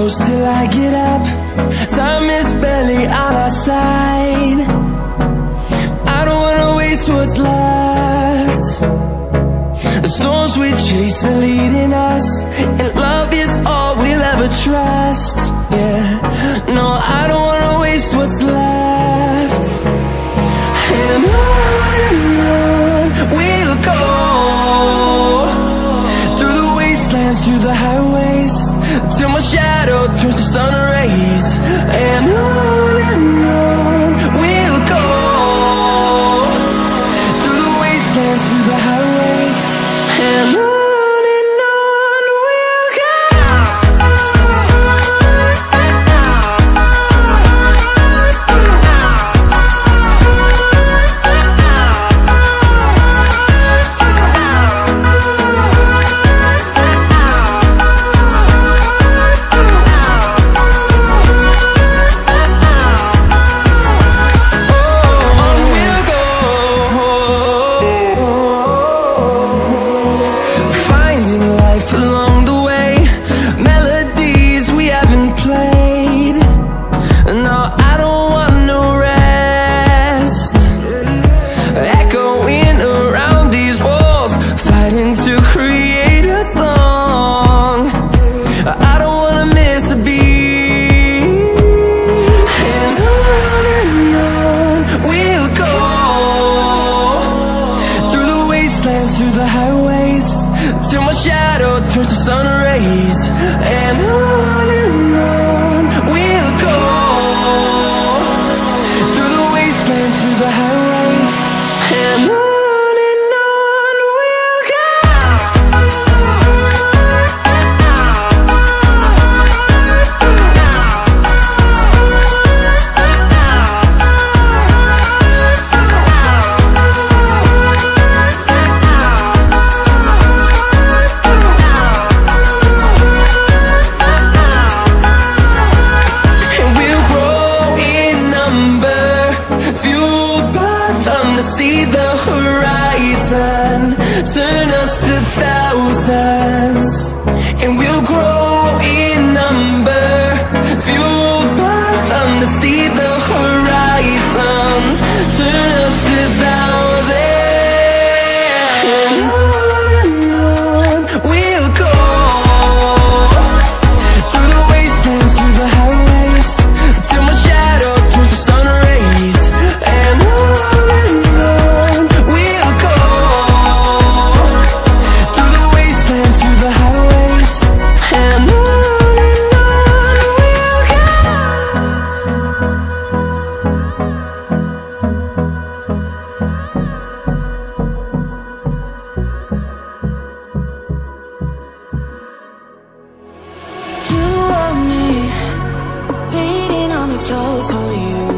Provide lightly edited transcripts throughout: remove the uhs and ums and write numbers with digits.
close till I get up. Time is barely on our side. I don't wanna waste what's left. The storms we chase are leading us, and love is all we'll ever trust. Yeah, no, I don't wanna waste what's left. And on we'll go, through the wastelands, through the highways, till my shadow turns to sun rays. And on we'll go, through the wastelands, through the highways, and on we'll go. Through the highways, till my shadow turns to sun rays. And on we'll go, through the wastelands, through the highways, and on we'll go. See the horizon, turn us to thousands, and we'll grow in number, fueled by them to see the horizon, turn us to thousands. And on we'll go, through the wastelands, through the highways, till my shadow turns to sun rays. And for you,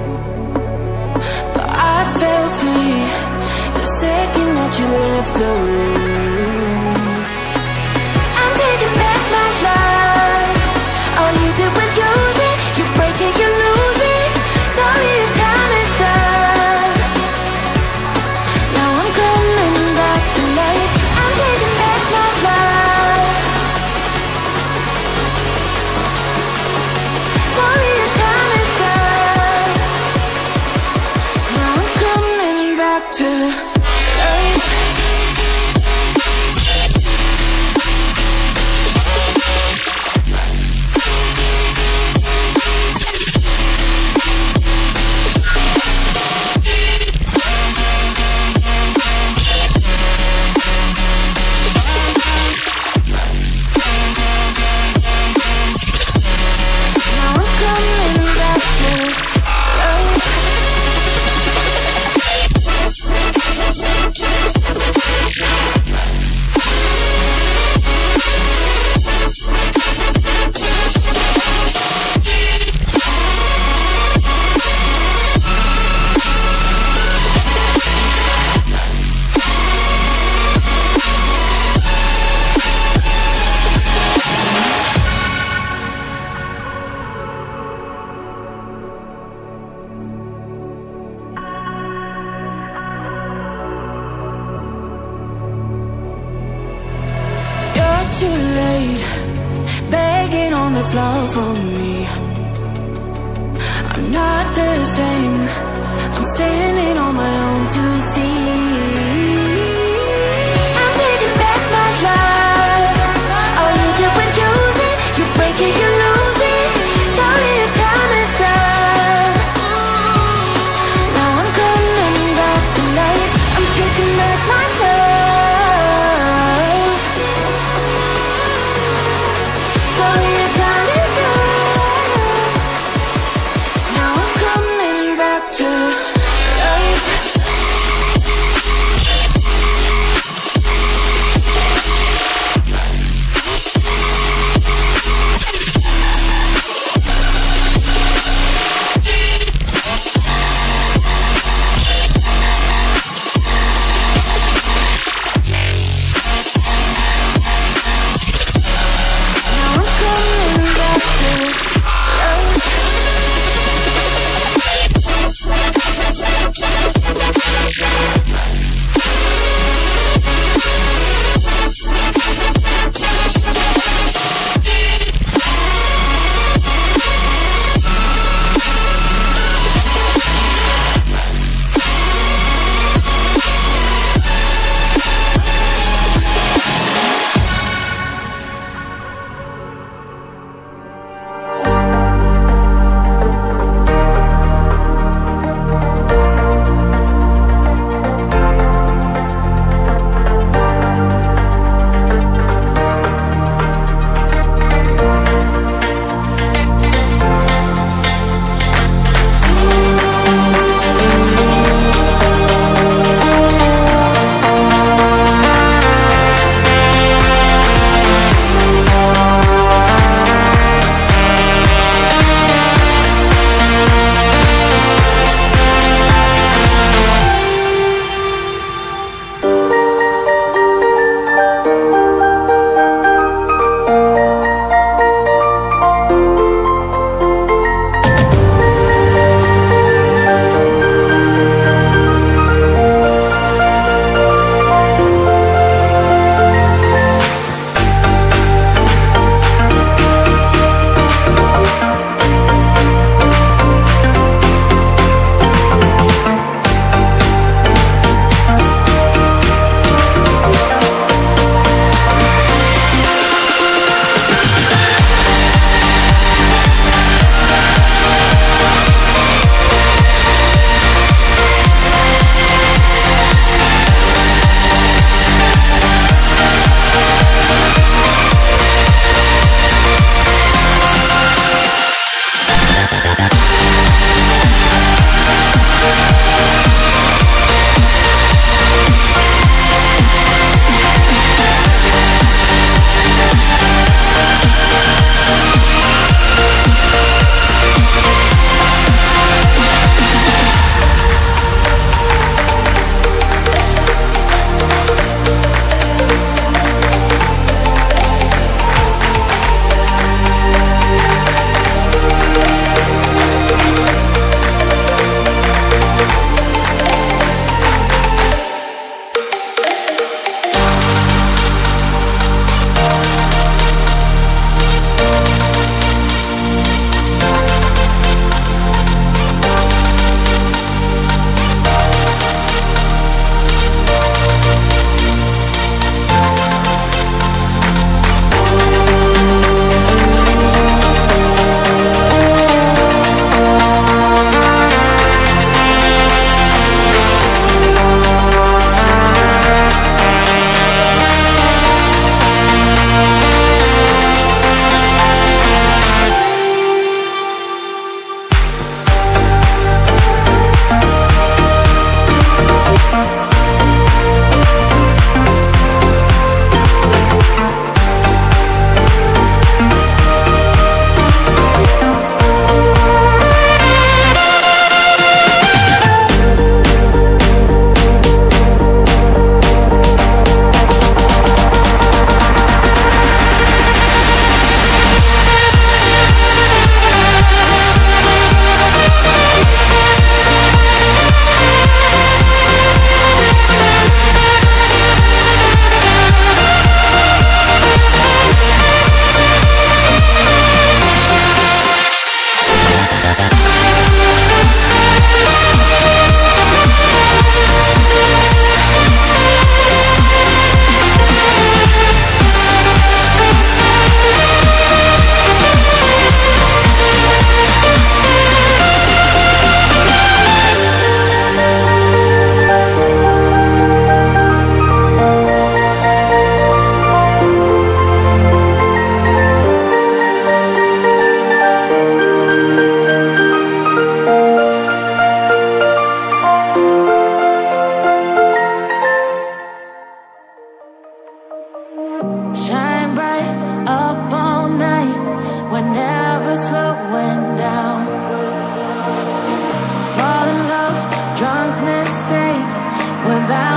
but I felt free the second that you left the room. I'm taking back my life. All you did was use it. You break it, you lose it. Sorry, your time is up. Now I'm coming back to life. I'm taking back my life. Sorry, your time is up. Now I'm coming back to life. of love from me. I'm not the same, I'm standing on my own 2 feet. I'm taking back my life. All you did was use it, you break it, you lose it. Sorry, your time is up. Now I'm coming back to life. I'm taking back my love. Sorry, your time is up. Now I'm coming back to life. When